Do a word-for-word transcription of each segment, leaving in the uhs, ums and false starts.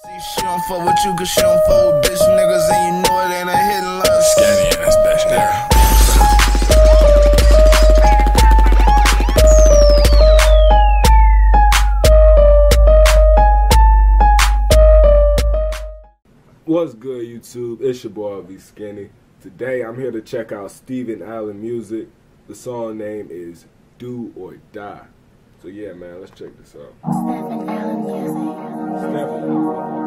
She don't fuck with you cause she don't fuck with bitch niggas, and you know it ain't a hidden love. Scanny ass bitch there. What's good, YouTube? It's your boy B Skinny. Today I'm here to check out Stephen Allen music. The song name is Do or Die. So yeah, man, let's check this out. Stephen Allen music. Stephen.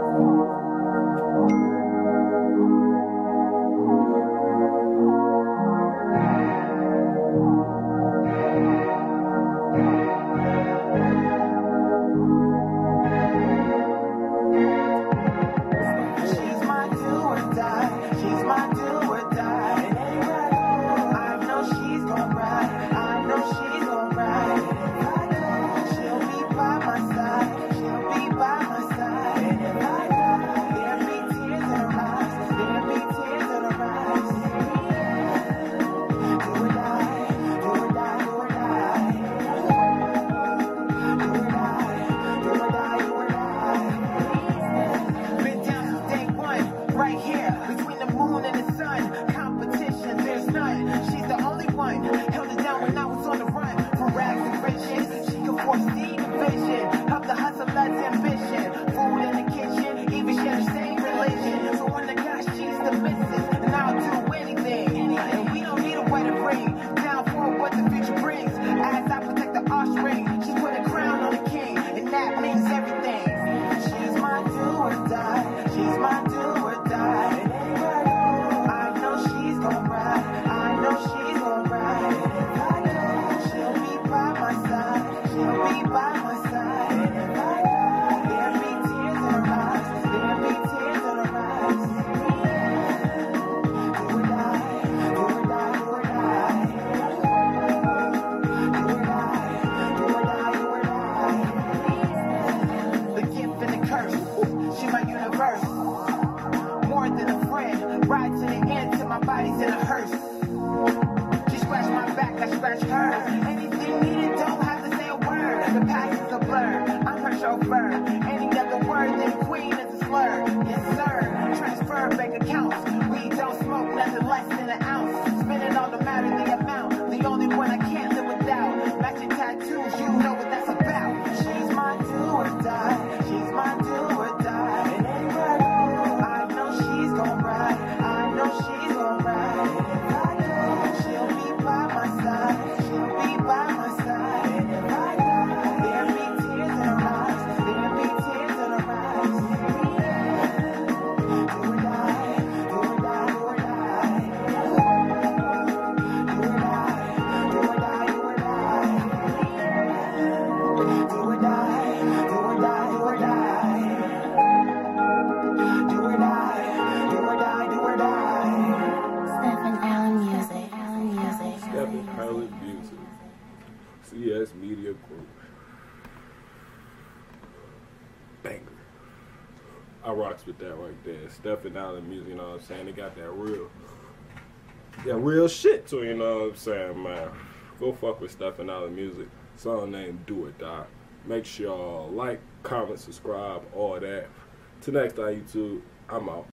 Ride to the end till my body's in a hearse. She scratched my back, I scratched hers. Anything needed, don't have to say a word. The past is a blur, I'm her chauffeur. Any other word than queen is a slur. Yes sir, transfer bank accounts. We don't smoke nothing less than an ounce. Spending all the matter, the amount. The only one I can't live without. Matching tattoos, you know what that's about. She's my do or die. She's my do or die. And anywhere I go, I know she's gon' ride. She's alright. If I go, she'll be by my side. She'll be by my side. And if I die, there'll be tears in her eyes. There'll be tears in her eyes. Do or die, do or die, do or die. Do or die, do or die, do or die. Do or die, do or die, do or die. Do or die, do or die, do or die. Stephen Allen music. Allen music. Stephen Allen music. C S Media Group. Banger. I rocks with that right there. Stephen Allen music, you know what I'm saying? They got that real, that real shit to it, you know what I'm saying, man. Go fuck with Stephen Allen music. Song named Do or Die. Make sure y'all like, comment, subscribe, all that. Till next time, YouTube, I'm out.